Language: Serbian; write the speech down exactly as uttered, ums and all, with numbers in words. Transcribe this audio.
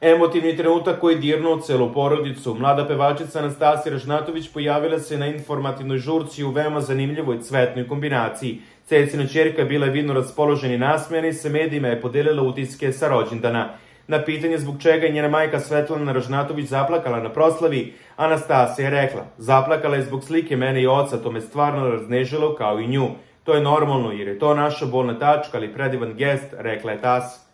Emotivni trenutak koji dirnuo celu porodicu. Mlada pevačica Anastasija Ražnatović pojavila se na informativnoj žurci u veoma zanimljivoj cvetnoj kombinaciji. Cecina ćerka bila je vidno raspoložena i nasmejana i sa medijima je podelila utiske sa rođendana. Na pitanje zbog čega je njena majka Svetlana Ražnatović zaplakala na proslavi, Anastasija je rekla: "Zaplakala je zbog slike mene i oca, to me stvarno raznežilo kao i nju. To je normalno jer je to naša bolna tačka, ali predivan gest", rekla je tas.